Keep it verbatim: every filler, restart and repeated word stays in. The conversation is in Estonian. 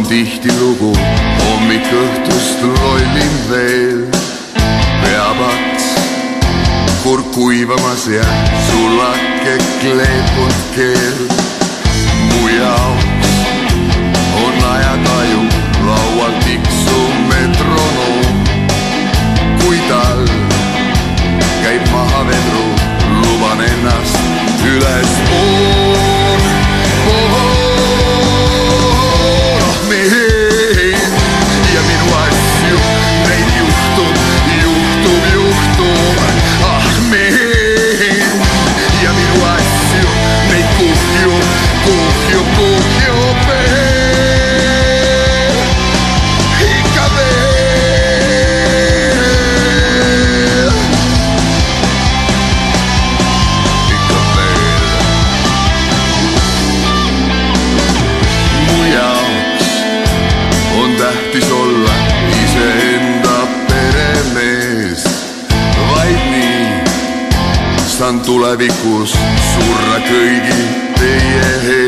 tihtilugu hommik õhtust lollin veel. Peapats, kurk kuivamas ja sulake kleepunud keel. Mu jaoks on ajakaju laual tiksuv metronoom. Kui tal käib maha vedru, luban ennast üles pool. Oh mehed ja minu asju, neid juhtub, juhtub, juhtub. Ah mehed ja minu asju, neid kuhjub, kuhjub, kuhjub veel. Ikka veel. Tähtis olla iseenda peremees, vaid nii saan tulevikus surra kõigi teie ees.